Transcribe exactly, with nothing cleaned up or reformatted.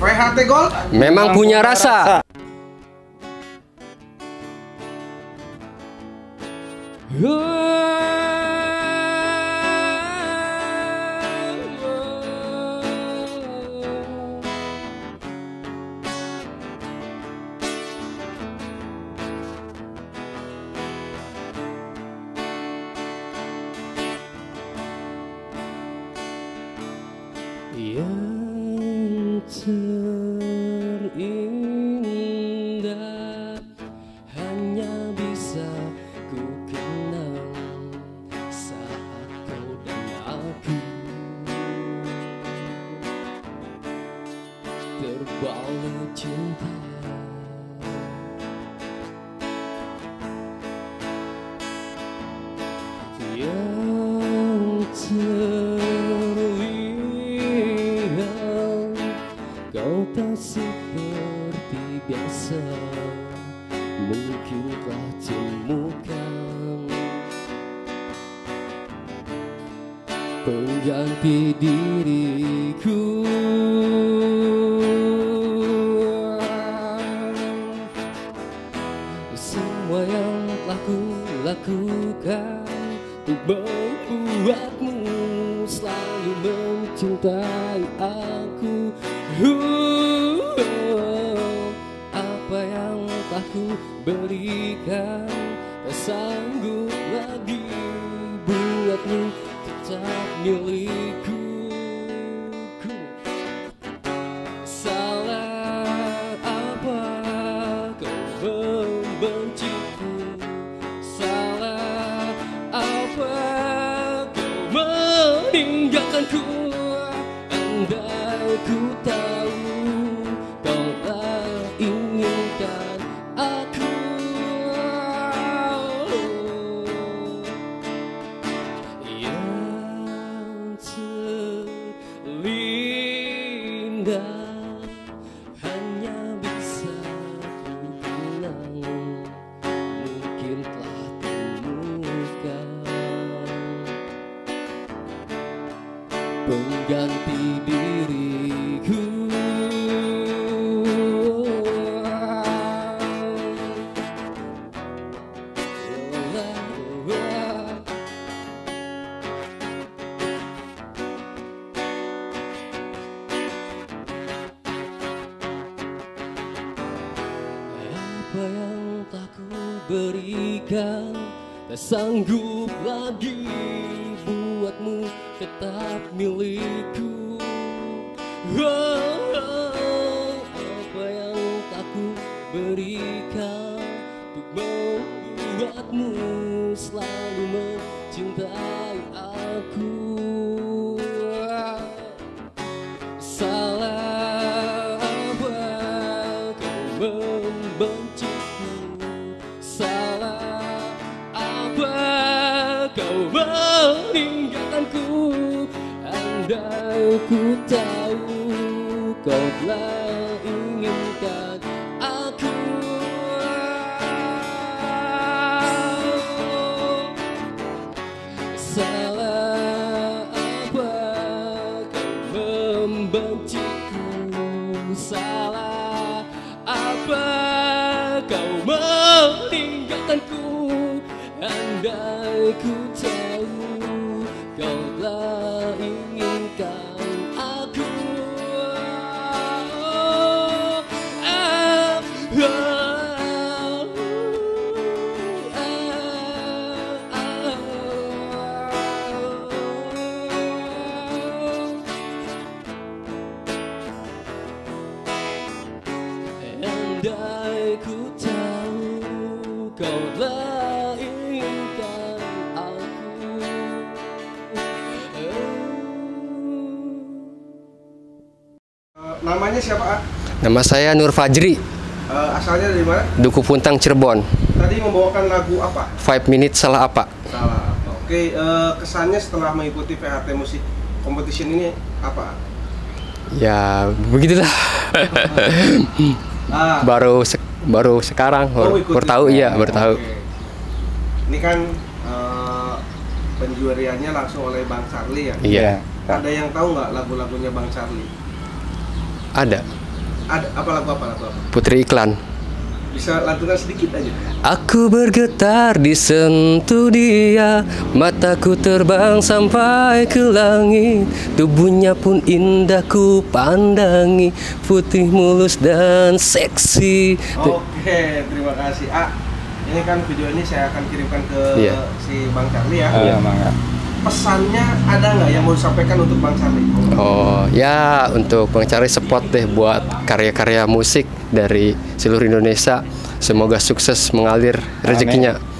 P H T Gold memang punya rasa. Yang terindah hanya bisa ku kenang saat kau dan aku terbalut cinta. Yang terlihat kau tak seperti biasa, mungkin telah temukan pengganti diriku. Semua yang telah ku lakukan untuk membuatmu selalu mencintai aku. uh, Apa yang telah ku berikan tak sanggup lagi buatmu tetap milikku. Salah apa kau membenciku? Salah apa kau meninggalkanku? Andai ku tahu kau tak inginkan aku. Yang terindah hanya bisa ku kenang, mungkin telah temukan pengganti diriku. Apa yang tak ku berikan tak sanggup lagi buatmu tetap milikku. Oh, apa yang tak ku berikan untuk membuatmu selalu mencintai aku. Salah apa kau membenciku? Salah apa kau meninggalkanku? Andai ku tahu kau telah inginkan aku. Salah apa kau membenciku? Salah apa kau meninggalkanku? Andai ku tahu kau telah inginkan aku. Ah, ah, andai ku tahu kau telah inginkan aku. Uh, namanya siapa? Nama saya Nur Fajri, Uh, asalnya dari mana? Duku Puntang, Cirebon. Tadi membawakan lagu apa? Five minutes salah apa? Salah. Oke, uh, kesannya setelah mengikuti P H T Music Competition ini apa? Ya begitulah. Ah, baru se baru sekarang oh, baru, baru tahu, iya baru tahu. Oke. Ini kan uh, penjuariannya langsung oleh Bang Charlie ya? Iya. Ada yang tahu nggak lagu-lagunya Bang Charlie? Ada. Ada apa lagu apa lagu apa? Putri Iklan. Bisa lantunan sedikit aja. Aku bergetar disentuh dia, mataku terbang sampai ke langit, tubuhnya pun indah ku pandangi, putih mulus dan seksi. Oke, terima kasih. Ah, ini kan video ini saya akan kirimkan ke Iya. si Bang Charlie ya. Iya, mangga. Pesannya ada nggak yang mau disampaikan untuk Bang Charlie? Oh ya, untuk Bang Charlie support deh buat karya-karya musik dari seluruh Indonesia. Semoga sukses mengalir rezekinya.